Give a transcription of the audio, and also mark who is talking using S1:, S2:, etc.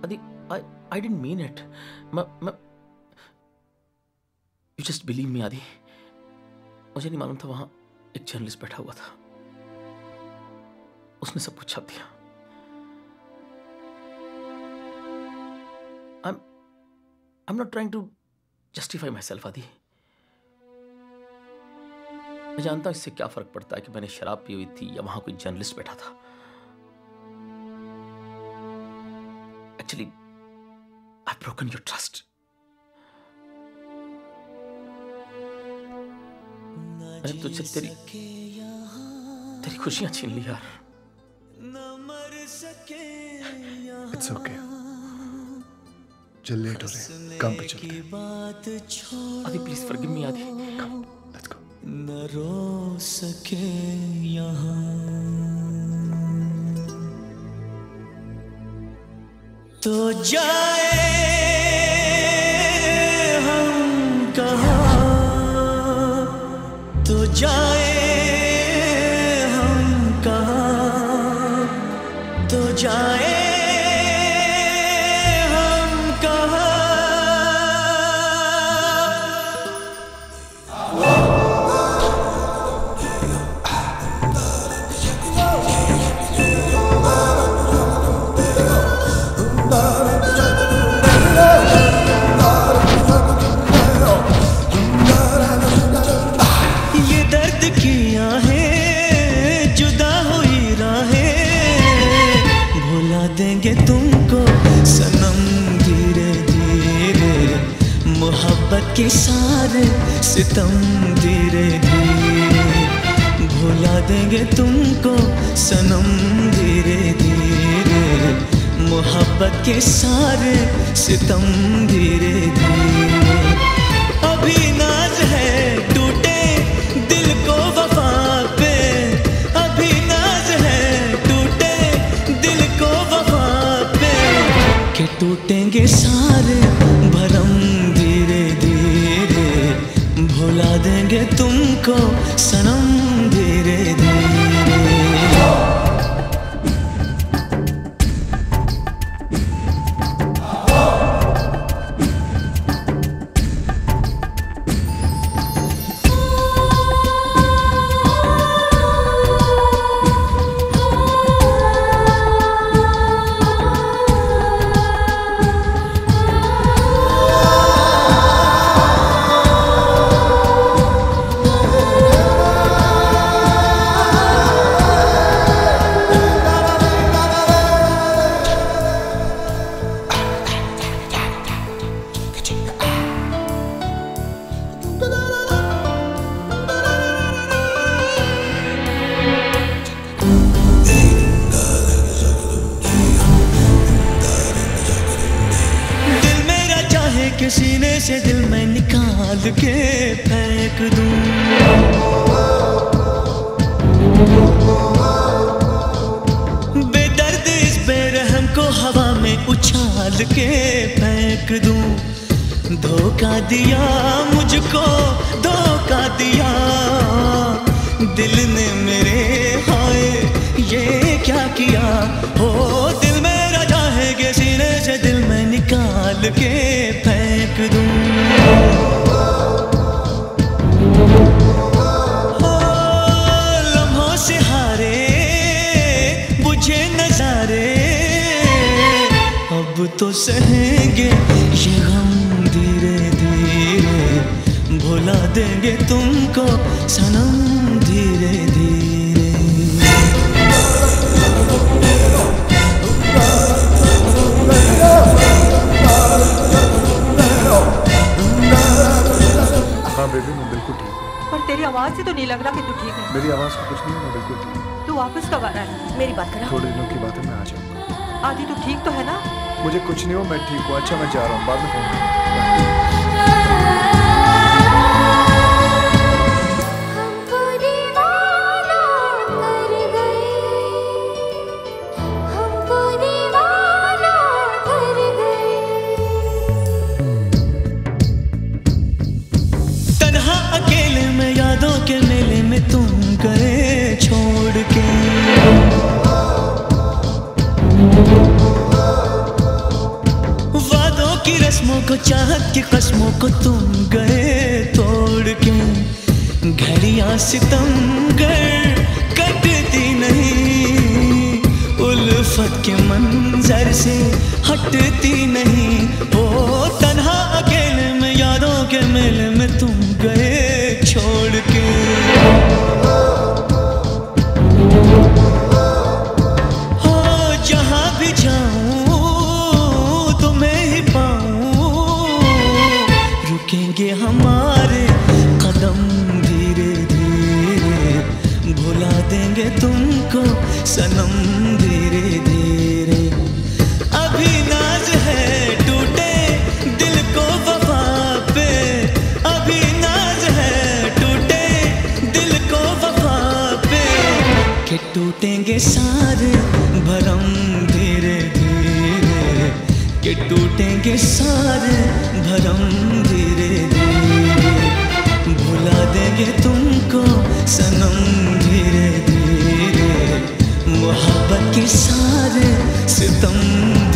S1: आदि, I didn't mean it. You just believe me, आदि. मुझे नहीं मालूम था वहां एक जर्नलिस्ट बैठा हुआ था. उसने सब कुछ छाप दिया. I'm not trying to justify myself, आदि. मैं जानता हूं इससे क्या फर्क पड़ता है कि मैंने शराब पी हुई थी या वहां कोई जर्नलिस्ट बैठा था. Actually, I've broken your trust. मैंने तुझसे तेरी खुशियां छीन ली यार.
S2: It's okay. चल लेट हो रहे, काम पे चलते हैं.
S1: आदि प्लीज फॉरगिव मी आदि.
S2: Come, let's go.
S3: न रो सके यहाँ तो जाए हम कहाँ, तो जाए हम कहाँ, तो जाए देंगे तुमको सनम धीरे धीरे, मोहब्बत के सारे सितम धीरे धीरे. भुला देंगे तुमको सनम धीरे धीरे, मोहब्बत के सारे सितम धीरे धीरे. अभी नाज है टूटे दिल को वफा पे, अभी नाज है टूटे दिल को वफा पे, के टूटेंगे सारे भरम धीरे धीरे. भुला देंगे तुमको सनम धीरे धीरे. सीने से दिल में निकाल के फेंक दूं, बेदर्द इस बेरहम को हवा में उछाल के फेंक दूं. धोखा दिया मुझको, धोखा दिया दिल ने मेरे, हाय ये क्या किया. हो दिल मेरा चाहेगे सीने से दिल में निकाल के फेंक दूं. लम्हों से हारे बुझे नजारे, अब तो सहेंगे ये गम धीरे धीरे. भुला देंगे तुमको सनम धीरे धीरे.
S2: हाँ बेबी, मैं बिल्कुल ठीक हूँ.
S4: पर तेरी आवाज से तो नहीं लग रहा कि तू ठीक है.
S2: मेरी आवाज को कुछ नहीं, मैं बिल्कुल ठीक हूँ.
S4: तू वापस कब आ रहा है? मेरी बात करा.
S2: थोड़े दिनों की बात है, मैं आ जाऊँगा.
S4: आदि तू ठीक तो है ना?
S2: मुझे कुछ नहीं हो, मैं ठीक हूँ. अच्छा मैं जा रहा हूँ, बाद में फोन करूँगा.
S3: के मेले में तुम गए छोड़ के, को चाहत की कस्मों को तुम गए तोड़ के, घड़ियां सितमगर कटती नहीं, उल्फत के मंजर से हटती नहीं। ओ तन्हा अकेले में यादों के मेले में तुम गए छोड़ के। हो जहां भी जाऊं तुम्हें ही पाऊं, रुकेंगे हमारे कदम धीरे धीरे, भुला देंगे तुमको सनम धीरे धीरे। अभी नाज है टूटे दिल को वफा पे, अभी नाज है टूटे दिल को वफा पे, कि टूटेंगे सारे भरम धीरे धीरे, कि टूटेंगे सारे भरम धीरे धीरे, भुला देंगे तुमको सनम धीरे धीरे, मोहब्बत के सारे सितम